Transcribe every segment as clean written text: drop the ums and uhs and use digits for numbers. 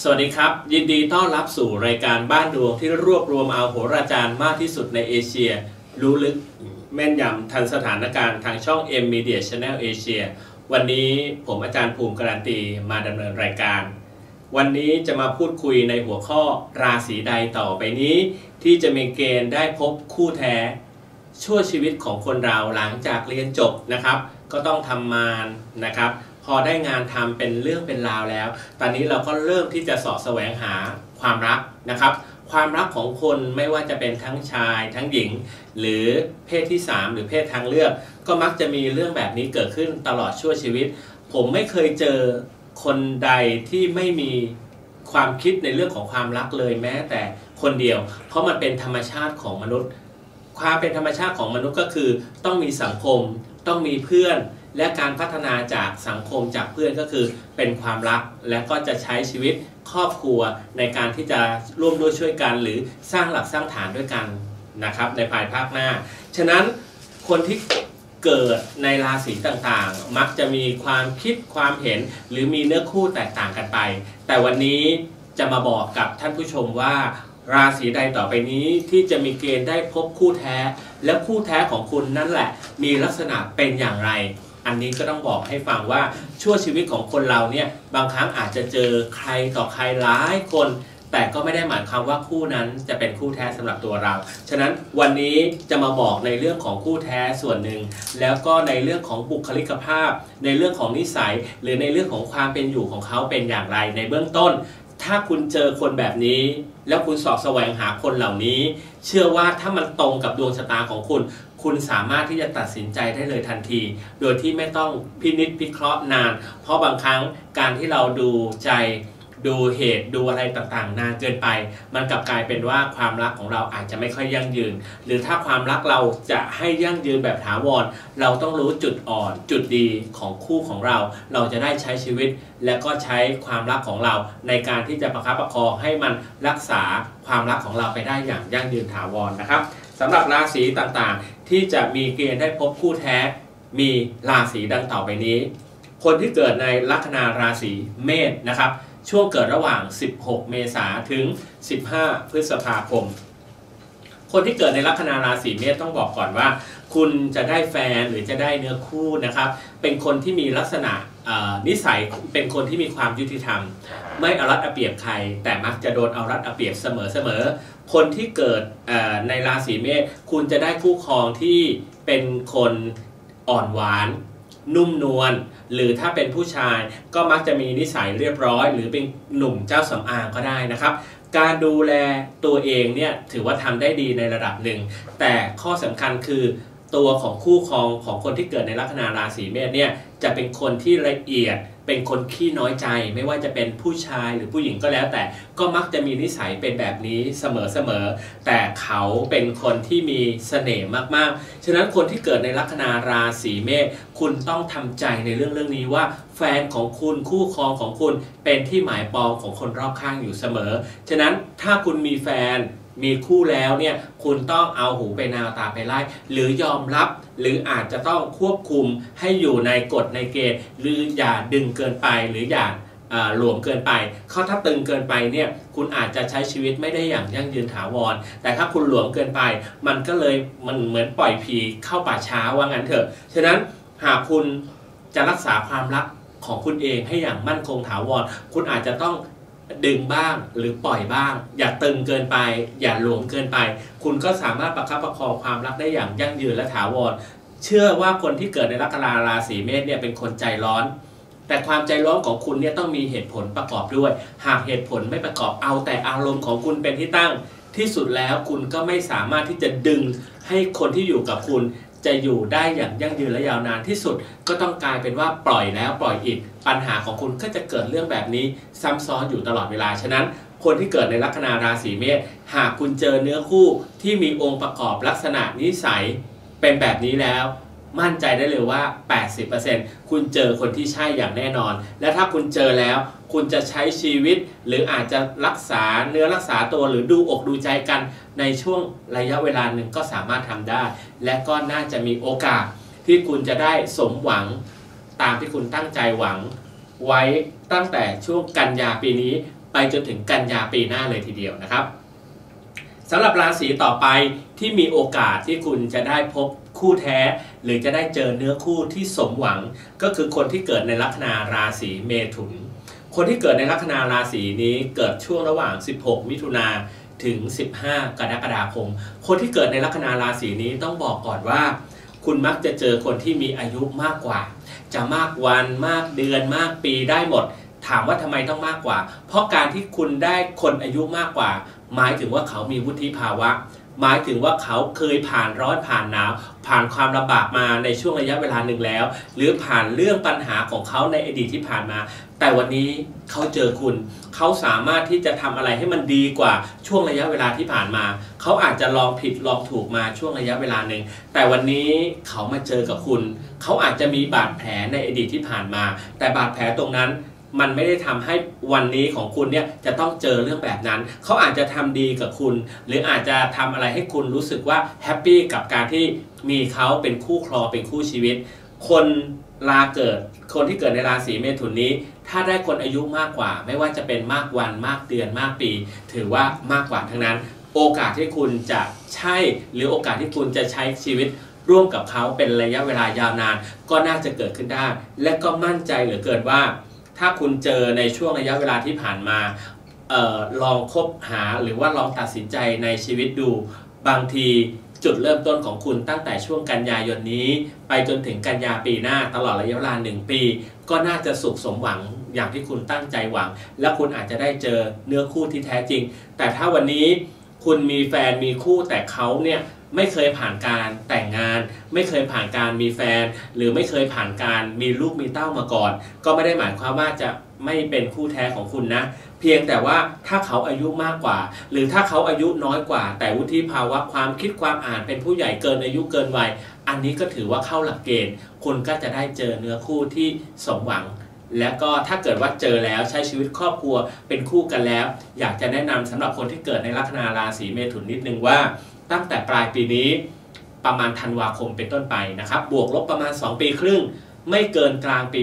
วัสดีครับยินดีต้อนรับสู่รายการบ้านดวงที่รวบรวมเอาโหราจารย์มากที่สุดในเอเชียรู้ลึกแม่นยำทันสถานการณ์ทางช่อง M Media Channel Asia วันนี้ผมอาจารย์ภูมิการันตีมาดำเนินรายการวันนี้จะมาพูดคุยในหัวข้อราศีใดต่อไปนี้ที่จะมีเกณฑ์ได้พบคู่แท้ชั่วชีวิตของคนเราหลังจากเรียนจบนะครับก็ต้องทำงานนะครับพอได้งานทำเป็นเรื่องเป็นราวแล้วตอนนี้เราก็เริ่มที่จะเสาะแสวงหาความรักนะครับความรักของคนไม่ว่าจะเป็นทั้งชายทั้งหญิงหรือเพศที่3หรือเพศทางเลือกก็มักจะมีเรื่องแบบนี้เกิดขึ้นตลอดชั่วชีวิตผมไม่เคยเจอคนใดที่ไม่มีความคิดในเรื่องของความรักเลยแม้แต่คนเดียวเพราะมันเป็นธรรมชาติของมนุษย์ความเป็นธรรมชาติของมนุษย์ก็คือต้องมีสังคมต้องมีเพื่อนและการพัฒนาจากสังคมจากเพื่อนก็คือเป็นความรักและก็จะใช้ชีวิตครอบครัวในการที่จะร่วมด้วยช่วยกันหรือสร้างหลักสร้างฐานด้วยกันนะครับในภายภาคหน้าฉะนั้นคนที่เกิดในราศีต่างๆมักจะมีความคิดความเห็นหรือมีเนื้อคู่แตกต่างกันไปแต่วันนี้จะมาบอกกับท่านผู้ชมว่าราศีใดต่อไปนี้ที่จะมีเกณฑ์ได้พบคู่แท้และคู่แท้ของคุณนั่นแหละมีลักษณะเป็นอย่างไรอันนี้ก็ต้องบอกให้ฟังว่าชั่วชีวิตของคนเราเนี่ยบางครั้งอาจจะเจอใครต่อใครหลายคนแต่ก็ไม่ได้หมายความว่าคู่นั้นจะเป็นคู่แท้สำหรับตัวเราฉะนั้นวันนี้จะมาบอกในเรื่องของคู่แท้ส่วนหนึ่งแล้วก็ในเรื่องของบุคลิกภาพในเรื่องของนิสัยหรือในเรื่องของความเป็นอยู่ของเขาเป็นอย่างไรในเบื้องต้นถ้าคุณเจอคนแบบนี้แล้วคุณสอบแสวงหาคนเหล่านี้เชื่อว่าถ้ามันตรงกับดวงชะตาของคุณสามารถที่จะตัดสินใจได้เลยทันทีโดยที่ไม่ต้องพินิจพิเคราะห์นานเพราะบางครั้งการที่เราดูใจดูเหตุดูอะไรต่างๆนานเกินไปมันกลับกลายเป็นว่าความรักของเราอาจจะไม่ค่อยยั่งยืนหรือถ้าความรักเราจะให้ยั่งยืนแบบถาวรเราต้องรู้จุดอ่อนจุดดีของคู่ของเราจะได้ใช้ชีวิตและก็ใช้ความรักของเราในการที่จะประคับประคองให้มันรักษาความรักของเราไปได้อย่างยั่งยืนถาวรนะครับสำหรับราศีต่างๆที่จะมีเกณฑ์ได้พบคู่แท้มีราศีดังต่อไปนี้คนที่เกิดในลัคนาราศีเมษนะครับช่วงเกิดระหว่าง16เมษายนถึง15พฤษภาคมคนที่เกิดในลัคนาราศีเมษต้องบอกก่อนว่าคุณจะได้แฟนหรือจะได้เนื้อคู่นะครับเป็นคนที่มีลักษณะนิสัยเป็นคนที่มีความยุติธรรมไม่เอารัดเอาเปรียบใครแต่มักจะโดนเอารัดเอาเปรียบเสมอคนที่เกิดในราศีเมษคุณจะได้คู่ครองที่เป็นคนอ่อนหวานนุ่มนวลหรือถ้าเป็นผู้ชายก็มักจะมีนิสัยเรียบร้อยหรือเป็นหนุ่มเจ้าสำอางก็ได้นะครับการดูแลตัวเองเนี่ยถือว่าทำได้ดีในระดับหนึ่งแต่ข้อสำคัญคือตัวของคู่ครองของคนที่เกิดในลัคนาราศีเมษเนี่ยจะเป็นคนที่ละเอียดเป็นคนขี้น้อยใจไม่ว่าจะเป็นผู้ชายหรือผู้หญิงก็แล้วแต่ก็มักจะมีนิสัยเป็นแบบนี้เสมอแต่เขาเป็นคนที่มีเสน่ห์มากๆฉะนั้นคนที่เกิดในลัคนาราศีเมษคุณต้องทำใจในเรื่องนี้ว่าแฟนของคุณคู่ครองของคุณเป็นที่หมายปองของคนรอบข้างอยู่เสมอฉะนั้นถ้าคุณมีแฟนมีคู่แล้วเนี่ยคุณต้องเอาหูไปนาวตาไปไล่หรือยอมรับหรืออาจจะต้องควบคุมให้อยู่ในกฎในเกณฑ์หรืออย่าดึงเกินไปหรืออย่าหลวมเกินไปเขาถ้าตึงเกินไปเนี่ยคุณอาจจะใช้ชีวิตไม่ได้อย่างยั่งยืนถาวรแต่ถ้าคุณหลวมเกินไปมันก็เลยมันเหมือนปล่อยผีเข้าป่าช้าว่างั้นเถอะฉะนั้นหากคุณจะรักษาความรักของคุณเองให้อย่างมั่นคงถาวรคุณอาจจะต้องดึงบ้างหรือปล่อยบ้างอย่าตึงเกินไปอย่าหลวมเกินไปคุณก็สามารถประคับประคองความรักได้อย่างยั่งยืนและถาวรเชื่อว่าคนที่เกิดในลัคนาราศีเมษเนี่ยเป็นคนใจร้อนแต่ความใจร้อนของคุณเนี่ยต้องมีเหตุผลประกอบด้วยหากเหตุผลไม่ประกอบเอาแต่อารมณ์ของคุณเป็นที่ตั้งที่สุดแล้วคุณก็ไม่สามารถที่จะดึงให้คนที่อยู่กับคุณจะอยู่ได้อย่างยั่งยืนและยาวนานที่สุดก็ต้องกลายเป็นว่าปล่อยแล้วปล่อยอีกปัญหาของคุณก็จะเกิดเรื่องแบบนี้ซ้ำซ้อนอยู่ตลอดเวลาฉะนั้นคนที่เกิดในลัคนาราศีเมษหากคุณเจอเนื้อคู่ที่มีองค์ประกอบลักษณะนิสัยเป็นแบบนี้แล้วมั่นใจได้เลยว่า 80% คุณเจอคนที่ใช่อย่างแน่นอนและถ้าคุณเจอแล้วคุณจะใช้ชีวิตหรืออาจจะรักษาเนื้อรักษาตัวหรือดูอกดูใจกันในช่วงระยะเวลาหนึ่งก็สามารถทำได้และก็น่าจะมีโอกาสที่คุณจะได้สมหวังตามที่คุณตั้งใจหวังไว้ตั้งแต่ช่วงกันยาปีนี้ไปจนถึงกันยาปีหน้าเลยทีเดียวนะครับสำหรับราศีต่อไปที่มีโอกาสที่คุณจะได้พบคู่แท้หรือจะได้เจอเนื้อคู่ที่สมหวังก็คือคนที่เกิดในลัคนาราศีเมถุนคนที่เกิดในลัคนาราศีนี้เกิดช่วงระหว่าง16มิถุนาถึง15กรกฎาคมคนที่เกิดในลัคนาราศีนี้ต้องบอกก่อนว่าคุณมักจะเจอคนที่มีอายุมากกว่าจะมากวันมากเดือนมากปีได้หมดถามว่าทำไมต้องมากกว่าเพราะการที่คุณได้คนอายุมากกว่าหมายถึงว่าเขามีวุฒิภาวะหมายถึงว่าเขาเคยผ่านร้อนผ่านหนาวผ่านความลำบากมาในช่วงระยะเวลาหนึ่งแล้วหรือผ่านเรื่องปัญหาของเขาในอดีตที่ผ่านมาแต่วันนี้เขาเจอคุณเขาสามารถที่จะทำอะไรให้มันดีกว่าช่วงระยะเวลาที่ผ่านมาเขาอาจจะลองผิดลองถูกมาช่วงระยะเวลาหนึ่งแต่วันนี้เขามาเจอกับคุณเขาอาจจะมีบาดแผลในอดีตที่ผ่านมาแต่บาดแผลตรงนั้นมันไม่ได้ทำให้วันนี้ของคุณเนี่ยจะต้องเจอเรื่องแบบนั้นเขาอาจจะทำดีกับคุณหรืออาจจะทำอะไรให้คุณรู้สึกว่าแฮปปี้กับการที่มีเขาเป็นคู่ครองเป็นคู่ชีวิตคนคนที่เกิดในราศีเมถุนนี้ถ้าได้คนอายุมากกว่าไม่ว่าจะเป็นมากวันมากเดือนมากปีถือว่ามากกว่าทั้งนั้นโอกาสที่คุณจะใช่หรือโอกาสที่คุณจะใช้ชีวิตร่วมกับเขาเป็นระยะเวลายาวนานก็น่าจะเกิดขึ้นได้และก็มั่นใจเหลือเกินว่าถ้าคุณเจอในช่วงระยะเวลาที่ผ่านมาลองคบหาหรือว่าลองตัดสินใจในชีวิตดูบางทีจุดเริ่มต้นของคุณตั้งแต่ช่วงกันยายนนี้ไปจนถึงกันยาปีหน้าตลอดระยะเวลา1 ปีก็น่าจะสุขสมหวังอย่างที่คุณตั้งใจหวังและคุณอาจจะได้เจอเนื้อคู่ที่แท้จริงแต่ถ้าวันนี้คุณมีแฟนมีคู่แต่เขาเนี่ยไม่เคยผ่านการแต่งงานไม่เคยผ่านการมีแฟนหรือไม่เคยผ่านการมีลูกมีเต้ามาก่อนก็ไม่ได้หมายความว่าจะไม่เป็นคู่แท้ของคุณนะเพียงแต่ว่าถ้าเขาอายุมากกว่าหรือถ้าเขาอายุน้อยกว่าแต่วุฒิภาวะความคิดความอ่านเป็นผู้ใหญ่เกินอายุเกินวัยอันนี้ก็ถือว่าเข้าหลักเกณฑ์คุณก็จะได้เจอเนื้อคู่ที่สมหวังและก็ถ้าเกิดว่าเจอแล้วใช้ชีวิตครอบครัวเป็นคู่กันแล้วอยากจะแนะนำสำหรับคนที่เกิดในลัคนาราศีเมถุนนิดนึงว่าตั้งแต่ปลายปีนี้ประมาณธันวาคมเป็นต้นไปนะครับบวกลบประมาณ2 ปีครึ่งไม่เกินกลางปี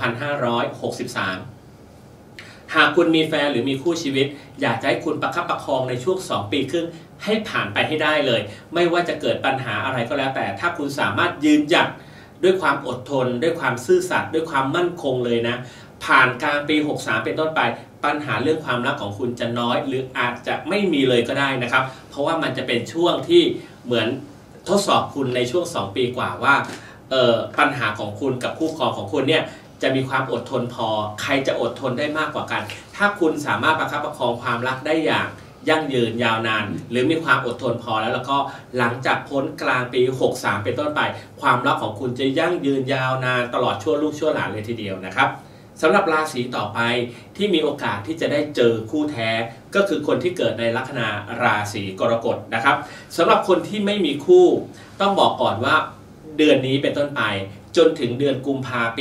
2563 หากคุณมีแฟนหรือมีคู่ชีวิตอยากจะให้คุณประคับประคองในช่วง2 ปีครึ่งให้ผ่านไปให้ได้เลยไม่ว่าจะเกิดปัญหาอะไรก็แล้วแต่ถ้าคุณสามารถยืนหยัดด้วยความอดทนด้วยความซื่อสัตย์ด้วยความมั่นคงเลยนะผ่านกลางปี63เป็นต้นไปปัญหาเรื่องความรักของคุณจะน้อยหรืออาจจะไม่มีเลยก็ได้นะครับเพราะว่ามันจะเป็นช่วงที่เหมือนทดสอบคุณในช่วง2 ปีกว่าว่าปัญหาของคุณกับคู่ครองของคุณเนี่ยจะมีความอดทนพอใครจะอดทนได้มากกว่ากันถ้าคุณสามารถประคับประคองความรักได้อย่างยั่งยืนยาวนานหรือมีความอดทนพอแล้วก็หลังจากพ้นกลางปี63เป็นต้นไปความรักของคุณจะยั่งยืนยาวนานตลอดชั่วลูกชั่วหลานเลยทีเดียวนะครับสำหรับราศีต่อไปที่มีโอกาสที่จะได้เจอคู่แท้ก็คือคนที่เกิดในลัคนาราศีกรกฎนะครับสำหรับคนที่ไม่มีคู่ต้องบอกก่อนว่าเดือนนี้เป็นต้นไปจนถึงเดือนกุมภาพันธ์ปี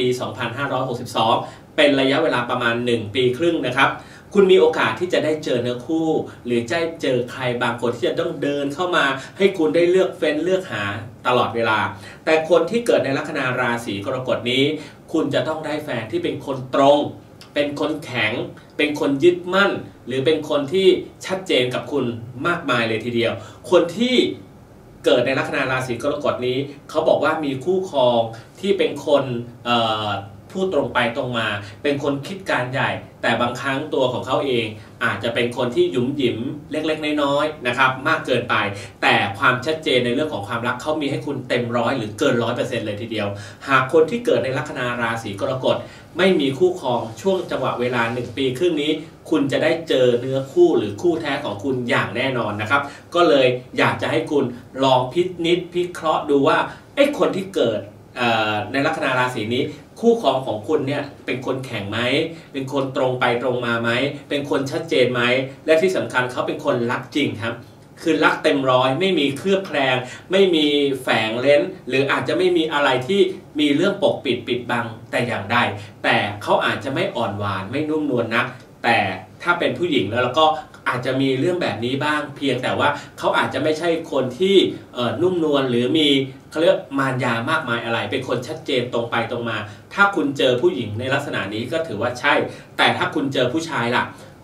2562เป็นระยะเวลาประมาณ1 ปีครึ่งนะครับคุณมีโอกาสที่จะได้เจอเนื้อคู่หรือจะเจอใครบางคนที่จะต้องเดินเข้ามาให้คุณได้เลือกเฟ้นเลือกหาตลอดเวลาแต่คนที่เกิดในลัคนาราศีกรกฎนี้คุณจะต้องได้แฟนที่เป็นคนตรงเป็นคนแข็งเป็นคนยึดมั่นหรือเป็นคนที่ชัดเจนกับคุณมากมายเลยทีเดียวคนที่เกิดในลัคนาราศีกรกฎนี้เขาบอกว่ามีคู่ครองที่เป็นคนพูดตรงไปตรงมาเป็นคนคิดการใหญ่แต่บางครั้งตัวของเขาเองอาจจะเป็นคนที่หยุมหยิมเล็กๆน้อยๆนะครับมากเกินไปแต่ความชัดเจนในเรื่องของความรักเขามีให้คุณเต็มร้อยหรือเกิน 100% เลยทีเดียวหากคนที่เกิดในลัคนาราศีกรกฎไม่มีคู่ครองช่วงจังหวะเวลา1 ปีครึ่งนี้คุณจะได้เจอเนื้อคู่หรือคู่แท้ของคุณอย่างแน่นอนนะครับก็เลยอยากจะให้คุณลองพิเคราะห์ดูว่าคนที่เกิดในลัคนาราศีนี้คู่ครองของคุณเนี่ยเป็นคนแข็งไหมเป็นคนตรงไปตรงมาไหมเป็นคนชัดเจนไหมและที่สำคัญเขาเป็นคนรักจริงครับคือรักเต็มร้อยไม่มีเคลือบแคลงไม่มีแฝงเล้นหรืออาจจะไม่มีอะไรที่มีเรื่องปกปิดบังแต่อย่างใดแต่เขาอาจจะไม่อ่อนหวานไม่นุ่มนวลนักแต่ถ้าเป็นผู้หญิงแล้วก็อาจจะมีเรื่องแบบนี้บ้างเพียงแต่ว่าเขาอาจจะไม่ใช่คนที่นุ่มนวลหรือมีเขาเรียกมารยามากมายอะไรเป็นคนชัดเจนตรงไปตรงมาถ้าคุณเจอผู้หญิงในลักษณะนี้ก็ถือว่าใช่แต่ถ้าคุณเจอผู้ชายล่ะ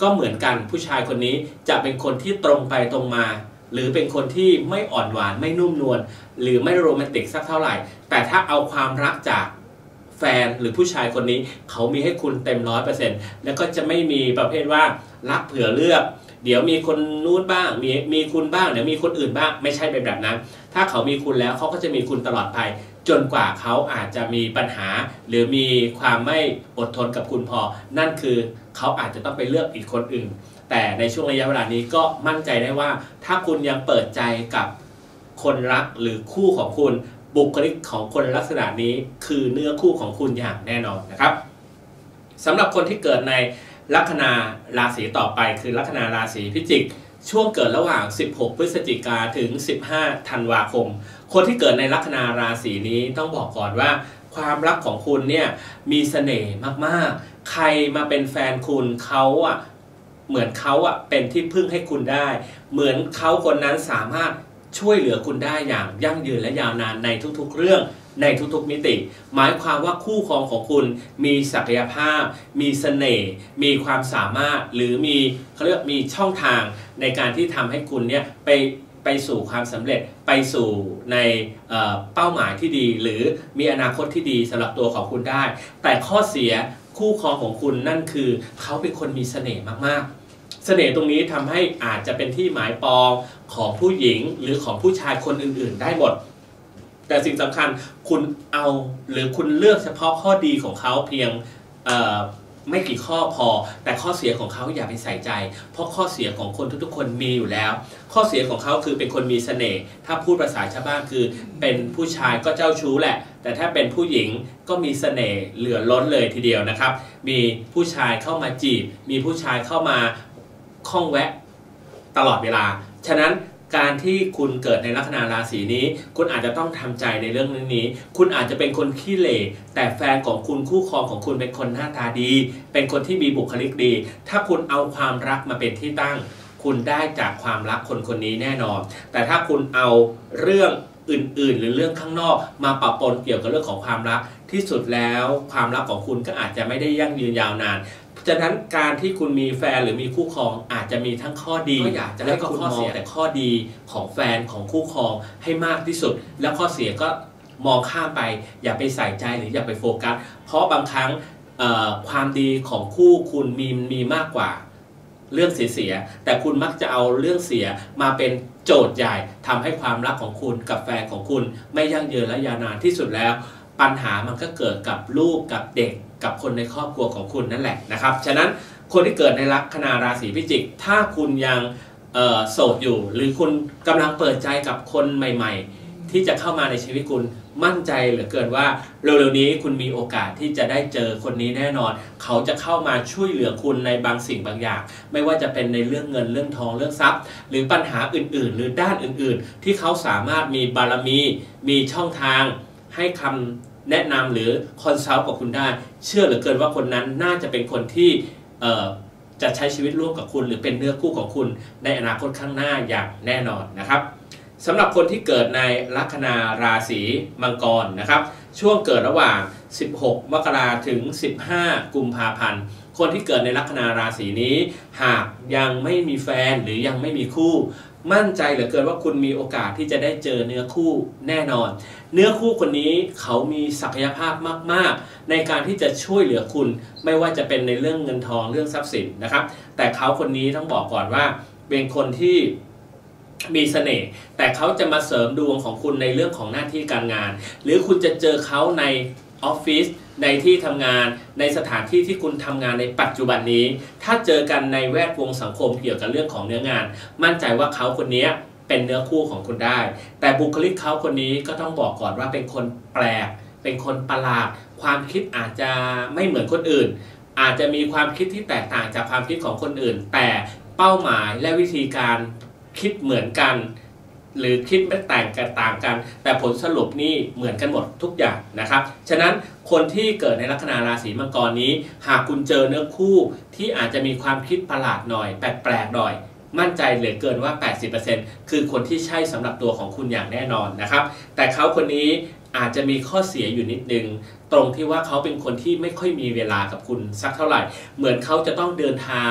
ก็เหมือนกันผู้ชายคนนี้จะเป็นคนที่ตรงไปตรงมาหรือเป็นคนที่ไม่อ่อนหวานไม่นุ่มนวลหรือไม่โรแมนติกสักเท่าไหร่แต่ถ้าเอาความรักจากแฟนหรือผู้ชายคนนี้เขามีให้คุณเต็ม100%แล้วก็จะไม่มีประเภทว่ารักเผื่อเลือกเดี๋ยวมีคนนู้นบ้างมีคุณบ้างเดี๋ยวมีคนอื่นบ้างไม่ใช่เป็นแบบนั้นถ้าเขามีคุณแล้วเขาก็จะมีคุณตลอดไปจนกว่าเขาอาจจะมีปัญหาหรือมีความไม่อดทนกับคุณพอนั่นคือเขาอาจจะต้องไปเลือกอีกคนอื่นแต่ในช่วงระยะเวลานี้ก็มั่นใจได้ว่าถ้าคุณยังเปิดใจกับคนรักหรือคู่ของคุณบุคลิกของคนลักษณะนี้คือเนื้อคู่ของคุณอย่างแน่นอนนะครับสำหรับคนที่เกิดในลัคนาราศีต่อไปคือลัคนาราศีพิจิกช่วงเกิดระหว่าง16พฤศจิกาถึง15ธันวาคมคนที่เกิดในลัคนาราศีนี้ต้องบอกก่อนว่าความรักของคุณเนี่ยมีเสน่ห์มากๆใครมาเป็นแฟนคุณเขาเหมือนเขาเป็นที่พึ่งให้คุณได้เหมือนเขาคนนั้นสามารถช่วยเหลือคุณได้อย่างยั่งยืนและยาวนานในทุกๆเรื่องในทุกๆมิติหมายความว่าคู่ครองของคุณมีศักยภาพมีเสน่ห์มีความสามารถหรือมีเขาเรียกมีช่องทางในการที่ทำให้คุณเนี่ยไปสู่ความสำเร็จไปสู่ในเป้าหมายที่ดีหรือมีอนาคตที่ดีสำหรับตัวของคุณได้แต่ข้อเสียคู่ครองของคุณนั่นคือเขาเป็นคนมีเสน่ห์มากๆเสน่ห์ตรงนี้ทำให้อาจจะเป็นที่หมายปองของผู้หญิงหรือของผู้ชายคนอื่นๆได้หมดแต่สิ่งสำคัญคุณเอาหรือคุณเลือกเฉพาะข้อดีของเขาเพียงไม่กี่ข้อพอแต่ข้อเสียของเขาอย่าไปใส่ใจเพราะข้อเสียของคนทุกๆคนมีอยู่แล้วข้อเสียของเขาคือเป็นคนมีเสน่ห์ถ้าพูดภาษาชาวบ้านคือเป็นผู้ชายก็เจ้าชู้แหละแต่ถ้าเป็นผู้หญิงก็มีเสน่ห์เหลือล้นเลยทีเดียวนะครับมีผู้ชายเข้ามาจีบมีผู้ชายเข้ามาข้องแวะตลอดเวลาฉะนั้นการที่คุณเกิดในลัคนาราศีนี้คุณอาจจะต้องทำใจในเรื่องนี้คุณอาจจะเป็นคนขี้เหร่แต่แฟนของคุณคู่ครองของคุณเป็นคนหน้าตาดีเป็นคนที่มีบุคลิกดีถ้าคุณเอาความรักมาเป็นที่ตั้งคุณได้จากความรักคนคนนี้แน่นอนแต่ถ้าคุณเอาเรื่องอื่นๆหรือเรื่องข้างนอกมาปะปนเกี่ยวกับเรื่องของความรักที่สุดแล้วความรักของคุณก็อาจจะไม่ได้ยั่งยืนยาวนานฉะนั้นการที่คุณมีแฟนหรือมีคู่ครองอาจจะมีทั้งข้อดีก็อยากจะให้คุณมองแต่ข้อดีของแฟนของคู่ครองให้มากที่สุดแล้วข้อเสียก็มองข้ามไปอย่าไปใส่ใจหรืออย่าไปโฟกัสเพราะบางครั้งความดีของคู่คุณมีมากกว่าเรื่องเสียแต่คุณมักจะเอาเรื่องเสียมาเป็นโจทย์ใหญ่ทำให้ความรักของคุณกับแฟนของคุณไม่ยั่งยืนและยาวนานที่สุดแล้วปัญหามันก็เกิดกับลูกกับเด็กกับคนในครอบครัวของคุณนั่นแหละนะครับฉะนั้นคนที่เกิดในลัคนาราศีพิจิกถ้าคุณยังโสดอยู่หรือคุณกำลังเปิดใจกับคนใหม่ๆที่จะเข้ามาในชีวิตคุณมั่นใจเหลือเกินว่าเร็วๆนี้คุณมีโอกาสที่จะได้เจอคนนี้แน่นอนเขาจะเข้ามาช่วยเหลือคุณในบางสิ่งบางอย่างไม่ว่าจะเป็นในเรื่องเงินเรื่องทองเรื่องทรัพย์หรือปัญหาอื่นๆหรือด้านอื่นๆที่เขาสามารถมีบารมีช่องทางให้คำแนะนำหรือคอนซัลท์กับคุณได้เชื่อเหลือเกินว่าคนนั้นน่าจะเป็นคนที่จะใช้ชีวิตร่วมกับคุณหรือเป็นเนื้อคู่ของคุณในอนาคตข้างหน้าอย่างแน่นอนนะครับสำหรับคนที่เกิดในลัคนาราศีมังกรนะครับช่วงเกิดระหว่าง16มกราถึง15กุมภาพันธ์คนที่เกิดในลัคนาราศีนี้หากยังไม่มีแฟนหรือยังไม่มีคู่มั่นใจเหลือเกินว่าคุณมีโอกาสที่จะได้เจอเนื้อคู่แน่นอนเนื้อคู่คนนี้เขามีศักยภาพมากๆในการที่จะช่วยเหลือคุณไม่ว่าจะเป็นในเรื่องเงินทองเรื่องทรัพย์สินนะครับแต่เขาคนนี้ต้องบอกก่อนว่าเป็นคนที่มีเสน่ห์แต่เขาจะมาเสริมดวงของคุณในเรื่องของหน้าที่การงานหรือคุณจะเจอเขาในออฟฟิศในที่ทำงานในสถานที่ที่คุณทำงานในปัจจุบันนี้ถ้าเจอกันในแวดวงสังคมเกี่ยวกับเรื่องของเนื้องานมั่นใจว่าเขาคนนี้เป็นเนื้อคู่ของคุณได้แต่บุคลิกเขาคนนี้ก็ต้องบอกก่อนว่าเป็นคนแปลกเป็นคนประหลาดความคิดอาจจะไม่เหมือนคนอื่นอาจจะมีความคิดที่แตกต่างจากความคิดของคนอื่นแต่เป้าหมายและวิธีการคิดเหมือนกันหรือคิดไม่ต่างกันแต่ผลสรุปนี่เหมือนกันหมดทุกอย่างนะครับฉะนั้นคนที่เกิดในลัคนาราศีมังกรนี้หากคุณเจอเนื้อคู่ที่อาจจะมีความคิดประหลาดหน่อยแปลกๆหน่อยมั่นใจเหลือเกินว่า 80% คือคนที่ใช่สำหรับตัวของคุณอย่างแน่นอนนะครับแต่เขาคนนี้อาจจะมีข้อเสียอยู่นิดนึงตรงที่ว่าเขาเป็นคนที่ไม่ค่อยมีเวลากับคุณสักเท่าไหร่เหมือนเขาจะต้องเดินทาง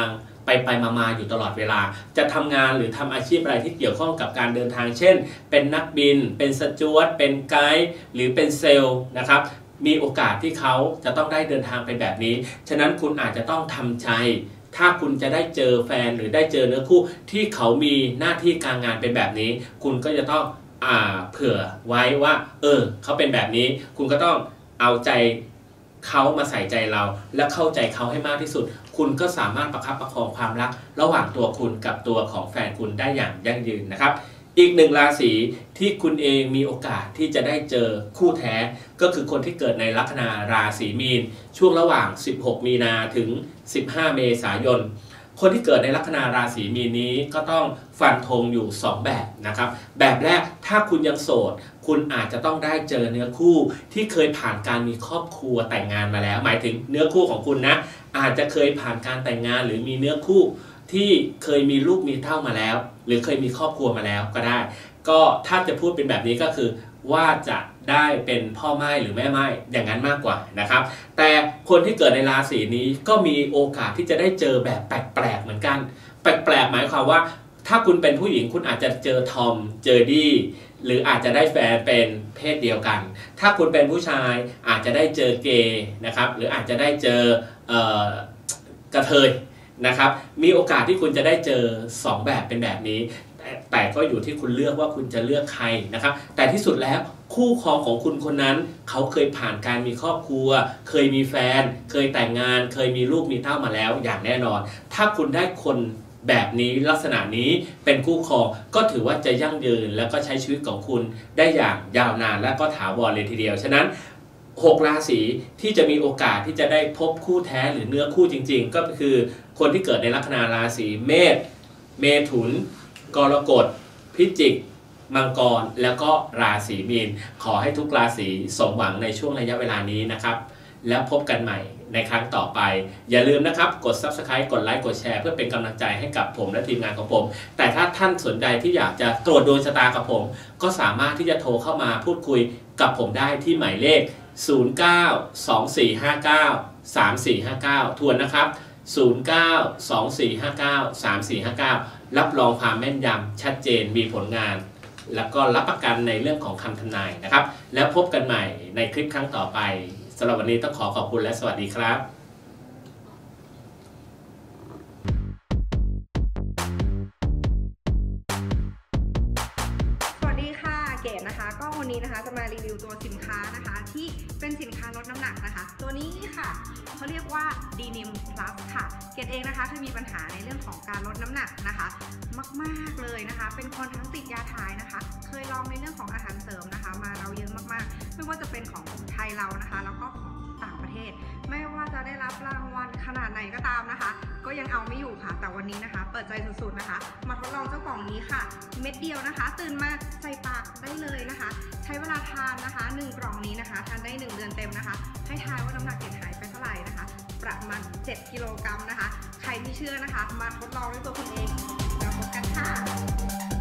ไปมาอยู่ตลอดเวลาจะทำงานหรือทำอาชีพอะไรที่เกี่ยวข้องกับการเดินทางเช่นเป็นนักบินเป็นสจ๊วตเป็นไกด์หรือเป็นเซลล์นะครับมีโอกาสที่เขาจะต้องได้เดินทางไปแบบนี้ฉะนั้นคุณอาจจะต้องทำใจถ้าคุณจะได้เจอแฟนหรือได้เจอเนื้อคู่ที่เขามีหน้าที่การงานเป็นแบบนี้คุณก็จะต้องเผื่อไว้ว่าเขาเป็นแบบนี้คุณก็ต้องเอาใจเขามาใส่ใจเราและเข้าใจเขาให้มากที่สุดคุณก็สามารถประคับประคองความรักระหว่างตัวคุณกับตัวของแฟนคุณได้อย่างยั่งยืนนะครับอีกหนึ่งราศีที่คุณเองมีโอกาสที่จะได้เจอคู่แท้ก็คือคนที่เกิดในลัคนาราศีมีนช่วงระหว่าง16มีนาถึง15เมษายนคนที่เกิดในลัคนาราศีมีนนี้ก็ต้องฟันธงอยู่2แบบนะครับแบบแรกถ้าคุณยังโสดคุณอาจจะต้องได้เจอเนื้อคู่ที่เคยผ่านการมีครอบครัวแต่งงานมาแล้วหมายถึงเนื้อคู่ของคุณนะอาจจะเคยผ่านการแต่งงานหรือมีเนื้อคู่ที่เคยมีลูกมีเต้ามาแล้วหรือเคยมีครอบครัวมาแล้วก็ได้ก็ถ้าจะพูดเป็นแบบนี้ก็คือว่าจะได้เป็นพ่อไม้หรือแม่ไม้อย่างนั้นมากกว่านะครับแต่คนที่เกิดในราศีนี้ก็มีโอกาสที่จะได้เจอแบบแปลกๆเหมือนกันแปลกๆหมายความว่าถ้าคุณเป็นผู้หญิงคุณอาจจะเจอทอมเจอดี้หรืออาจจะได้แฟนเป็นเพศเดียวกันถ้าคุณเป็นผู้ชายอาจจะได้เจอเกย์นะครับหรืออาจจะได้เจอกระเทยนะครับมีโอกาสที่คุณจะได้เจอ2แบบเป็นแบบนี้แต่ก็อยู่ที่คุณเลือกว่าคุณจะเลือกใครนะครับแต่ที่สุดแล้วคู่ครองของคุณคนนั้นเขาเคยผ่านการมีครอบครัวเคยมีแฟนเคยแต่งงานเคยมีลูกมีเต้ามาแล้วอย่างแน่นอนถ้าคุณได้คนแบบนี้ลักษณะนี้เป็นคู่ครองก็ถือว่าจะยั่งยืนแล้วก็ใช้ชีวิตของคุณได้อย่างยาวนานและก็ถาวรเลยทีเดียวฉะนั้น6ราศีที่จะมีโอกาสที่จะได้พบคู่แท้หรือเนื้อคู่จริงๆก็คือคนที่เกิดในลัคนาราศีเมษเมถุนกรกฎพิจิกมังกรแล้วก็ราศีมีนขอให้ทุกราศีสมหวังในช่วงระยะเวลานี้นะครับแล้วพบกันใหม่ในครั้งต่อไปอย่าลืมนะครับกด Subscribe กดไลค์กดแชร์เพื่อเป็นกำลังใจให้กับผมและทีมงานของผมแต่ถ้าท่านสนใจที่อยากจะตรวจดวงชะตากับผมก็สามารถที่จะโทรเข้ามาพูดคุยกับผมได้ที่หมายเลข0924593459ทวนนะครับ0924593459รับรองความแม่นยำชัดเจนมีผลงานแล้วก็รับประกันในเรื่องของคำทำนายนะครับแล้วพบกันใหม่ในคลิปครั้งต่อไปสำหรับวันนี้ต้องขอบคุณและสวัสดีครับเกดนะคะก็วันนี้นะคะจะมารีวิวตัวสินค้านะคะที่เป็นสินค้าลดน้ำหนักนะคะตัวนี้ค่ะเขาเรียกว่า Denim Plus ค่ะเกดเองนะคะเคยมีปัญหาในเรื่องของการลดน้ำหนักนะคะมากๆเลยนะคะเป็นคนทั้งติดยาถ่ายนะคะเคยลองในเรื่องของอาหารเสริมนะคะมาเราเยอะมากๆไม่ว่าจะเป็นของไทยเรานะคะแล้วก็ของต่างประเทศไม่ว่าจะได้รับรางวัลขนาดไหนก็ตามนะคะก็ยังเอาไม่อยู่ค่ะแต่วันนี้นะคะเปิดใจสุดๆนะคะมาทดลองเจ้ากล่องนี้ค่ะเม็ดเดียวนะคะตื่นมาใส่ปากได้เลยนะคะใช้เวลาทานนะคะ1กล่องนี้นะคะทานได้1เดือนเต็มนะคะให้ทายว่าน้ำหนักเกดหายไปเท่าไหร่นะคะประมาณ7 กิโลกรัมนะคะใครที่เชื่อนะคะมาทดลองด้วยตัวคุณเองแล้วพบกันค่ะ